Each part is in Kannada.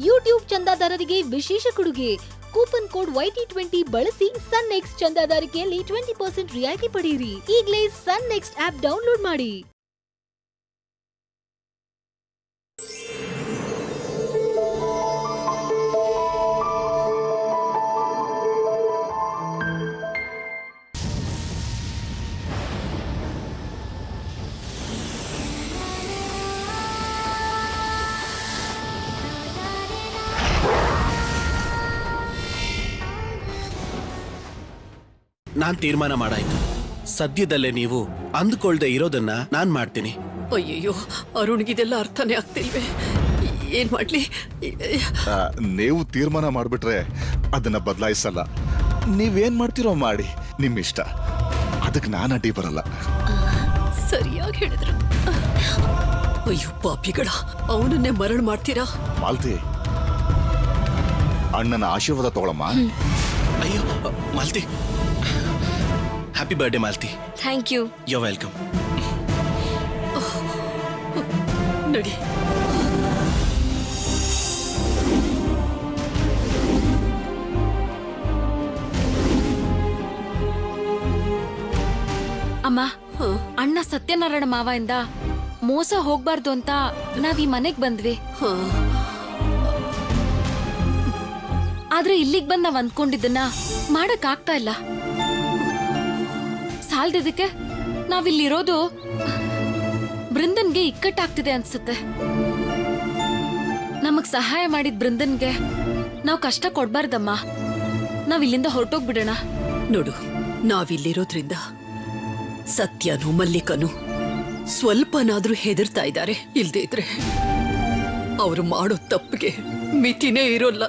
ಯೂಟ್ಯೂಬ್ ಚಂದಾದಾರರಿಗೆ ವಿಶೇಷ ಕೊಡುಗೆ ಕೂಪನ್ ಕೋಡ್ YT20 ಬಳಸಿ ಸನ್ ನೆಕ್ಸ್ಟ್ ಚಂದಾದಾರಿಕೆಯಲ್ಲಿ 20% ರಿಯಾಯಿತಿ ಪಡೆಯಿರಿ. ಈಗಲೇ ಸನ್ ನೆಕ್ಸ್ಟ್ ಆಪ್ ಡೌನ್ಲೋಡ್ ಮಾಡಿ. ನಾನ್ ತೀರ್ಮಾನ ಮಾಡಾಯ್ತು. ಸದ್ಯದಲ್ಲೇ ನೀವು ಅಂದುಕೊಳ್ದೆ ಇರೋದನ್ನ ನಾನ್ ಮಾಡ್ತೀನಿ. ಅಯ್ಯಯ್ಯೋ, ಅರುಣ್ಗಿದೆಲ್ಲ ಅರ್ಥನೇ ಆಗ್ತಿಲ್ವೇ, ಏನ್ ಮಾಡ್ಲಿ? ನೀವು ತೀರ್ಮಾನ ಮಾಡ್ಬಿಟ್ರೆ ಅದನ್ನ ಬದಲಾಯಿಸಲ್ಲ. ನೀವೇನ್ ಮಾಡ್ತಿರೋ ಮಾಡಿ, ನಿಮ್ ಇಷ್ಟ. ಅದಕ್ಕೆ ನಾನು ಅಡ್ಡಿ ಬರಲ್ಲ. ಸರಿಯಾಗಿ ಹೇಳಿದ್ರು. ಅಯ್ಯೋ ಪಾಪಿಗಳ, ಅವನನ್ನೇ ಮರಳು ಮಾಡ್ತೀರಾ? ಮಾಲ್ತಿ, ಅಣ್ಣನ ಆಶೀರ್ವಾದ ತಗೊಳಮ್ಮ. ಅಯ್ಯೋ Malti, happy birthday Malti. Thank you. You welcome. ನಡಿ. ಅಮ್ಮ, ಅಣ್ಣ ಸತ್ಯನಾರಾಯಣ ಮಾವಯಿಂದ ಮೋಸ ಹೋಗ್ಬಾರ್ದು ಅಂತ ನಾವ್ ಈ ಮನೆಗ್ ಬಂದ್ವಿ. ಆದ್ರೆ ಇಲ್ಲಿಗ್ ಬಂದ್ ನಾವ್ ಅಂದ್ಕೊಂಡಿದ್ದನ್ನ ಮಾಡಕ್ ಆಗ್ತಾ ಇಲ್ಲ. ಸಾಲ್ದಿದ್ದಕ್ಕೆ ನಾವಿಲ್ಲಿರೋದು ಬೃಂದನ್ಗೆ ಇಕ್ಕಟ್ಟಾಗ್ತಿದೆ ಅನ್ಸುತ್ತೆ. ನಮಗ್ ಸಹಾಯ ಮಾಡಿದ್ ಬೃಂದನ್ಗೆ ನಾವ್ ಕಷ್ಟ ಕೊಡ್ಬಾರ್ದಮ್ಮ. ನಾವ್ ಇಲ್ಲಿಂದ ಹೊರಟೋಗ್ಬಿಡೋಣ. ನೋಡು, ನಾವಿಲ್ಲಿರೋದ್ರಿಂದ ಸತ್ಯನು ಮಲ್ಲಿಕನು ಸ್ವಲ್ಪನಾದ್ರೂ ಹೆದರ್ತಾ ಇದ್ದಾರೆ. ಇಲ್ದೇ ಇದ್ರೆ ಅವರು ಮಾಡೋ ತಪ್ಪಿಗೆ ಮಿತಿನೇ ಇರೋಲ್ಲ.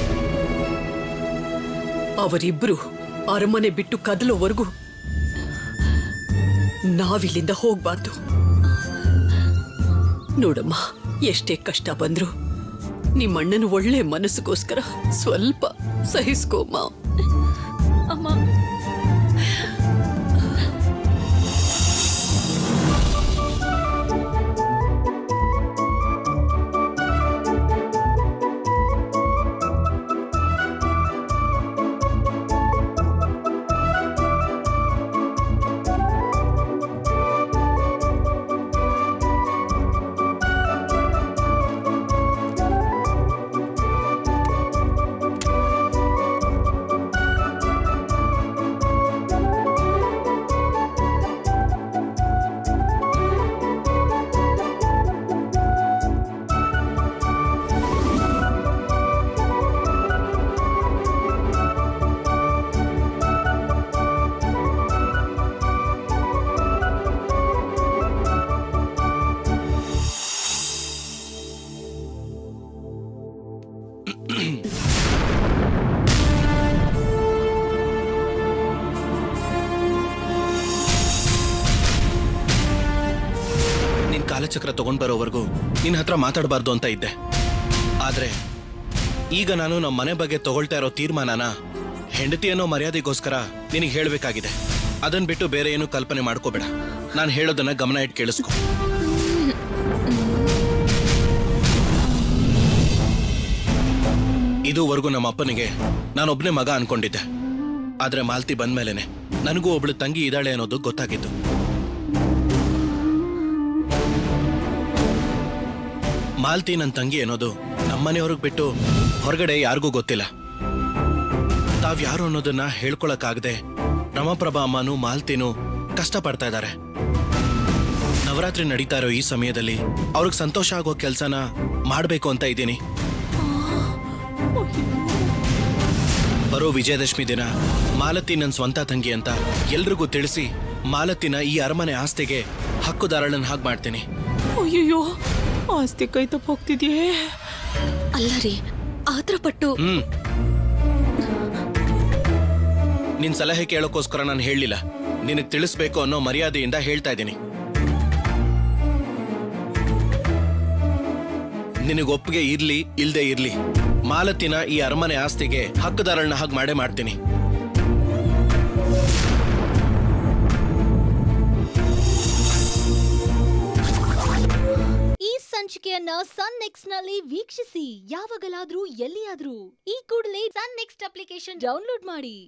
ಅವರಿಬ್ರು ಅರಮನೆ ಬಿಟ್ಟು ಕದಲೋವರೆಗೂ ನಾವಿಲ್ಲಿಂದ ಹೋಗ್ಬಾರ್ದು. ನೋಡಮ್ಮ, ಎಷ್ಟೇ ಕಷ್ಟ ಬಂದ್ರು ನಿಮ್ಮಣ್ಣನ ಒಳ್ಳೆ ಮನಸ್ಸಿಗೋಸ್ಕರ ಸ್ವಲ್ಪ ಸಹಿಸ್ಕೋಮ್ಮ. ಅಮ್ಮ, ಕಾಲಚಕ್ರ ತಗೊಂಡ್ ಬರೋವರೆಗೂ ನಿನ್ನ ಹತ್ರ ಮಾತಾಡಬಾರ್ದು ಅಂತ ಇದ್ದೆ. ಆದ್ರೆ ಈಗ ನಾನು ನಮ್ಮ ಮನೆ ಬಗ್ಗೆ ತಗೊಳ್ತಾ ಇರೋ ತೀರ್ಮಾನನ ಹೆಂಡತಿ ಅನ್ನೋ ಮರ್ಯಾದೆಗೋಸ್ಕರ ನಿನಗೆ ಹೇಳಬೇಕಾಗಿದೆ. ಅದನ್ನ ಬಿಟ್ಟು ಬೇರೆ ಏನು ಕಲ್ಪನೆ ಮಾಡ್ಕೋಬೇಡ. ನಾನು ಹೇಳೋದನ್ನ ಗಮನ ಇಟ್ಟು ಕೇಳಿಸ್ಕೊ. ಇದುವರೆಗೂ ನಮ್ಮ ಅಪ್ಪನಿಗೆ ನಾನೊಬ್ನೇ ಮಗ ಅನ್ಕೊಂಡಿದ್ದೆ. ಆದ್ರೆ ಮಾಲ್ತಿ ಬಂದ್ಮೇಲೆನೆ ನನಗೂ ಒಬ್ಳು ತಂಗಿ ಇದ್ದಾಳೆ ಅನ್ನೋದು ಗೊತ್ತಾಗಿತ್ತು. ಮಾಲ್ತಿ ನನ್ನ ತಂಗಿ ಅನ್ನೋದು ನಮ್ಮನೆಯವ್ರಿಗೆ ಬಿಟ್ಟು ಹೊರಗಡೆ ಯಾರಿಗೂ ಗೊತ್ತಿಲ್ಲ. ತಾವ್ಯಾರು ಅನ್ನೋದನ್ನ ಹೇಳ್ಕೊಳಕ್ಕಾಗದೆ ರಮಾಪ್ರಭಾ ಅಮ್ಮನೂ ಮಾಲ್ತಿನೂ ಕಷ್ಟಪಡ್ತಾ ಇದ್ದಾರೆ. ನವರಾತ್ರಿ ನಡೀತಾ ಇರೋ ಈ ಸಮಯದಲ್ಲಿ ಅವ್ರಿಗೆ ಸಂತೋಷ ಆಗೋ ಕೆಲಸನ ಮಾಡಬೇಕು ಅಂತ ಇದ್ದೀನಿ. ಬರೋ ವಿಜಯದಶಮಿ ದಿನ ಮಾಲತಿ ನನ್ನ ಸ್ವಂತ ತಂಗಿ ಅಂತ ಎಲ್ರಿಗೂ ತಿಳಿಸಿ ಮಾಲತಿನ ಈ ಅರಮನೆ ಆಸ್ತಿಗೆ ಹಕ್ಕುದಾರಳನ್ನ ಹಾಗೆ ಮಾಡ್ತೀನಿ. ಅಯ್ಯೋ, ಆಸ್ತಿ ಕೈ ತಪ್ಪ ಹೋಗ್ತಿದ್ಯೇ. ಅಲ್ಲ ರೀ, ಆತರ ಪಟ್ಟು ನಿನ್ ಸಲಹೆ ಕೇಳೋಕ್ಕೋಸ್ಕರ ನಾನು ಹೇಳಲಿಲ್ಲ. ನಿನಗೆ ತಿಳಿಸ್ಬೇಕು ಅನ್ನೋ ಮರ್ಯಾದೆಯಿಂದ ಹೇಳ್ತಾ ಇದ್ದೀನಿ. ನಿನಗೆ ಒಪ್ಪಿಗೆ ಇರ್ಲಿ ಇಲ್ದೇ ಇರ್ಲಿ, ಮಾಲತಿನ ಈ ಅರಮನೆ ಆಸ್ತಿಗೆ ಹಕ್ಕುದಾರಳನ್ನ ಹಾಗೆ ಮಾಡೇ ಮಾಡ್ತೀನಿ. ಸಂಚಿಕೆಯನ್ನ ಸನ್ ನೆಕ್ಸ್ಟ್ ನಲ್ಲಿ ವೀಕ್ಷಿಸಿ. ಯಾವಾಗಲಾದ್ರೂ ಎಲ್ಲಿಯಾದ್ರೂ ಈ ಕೂಡಲೇ ಸನ್ ನೆಕ್ಸ್ಟ್ ಅಪ್ಲಿಕೇಶನ್ ಡೌನ್ಲೋಡ್ ಮಾಡಿ.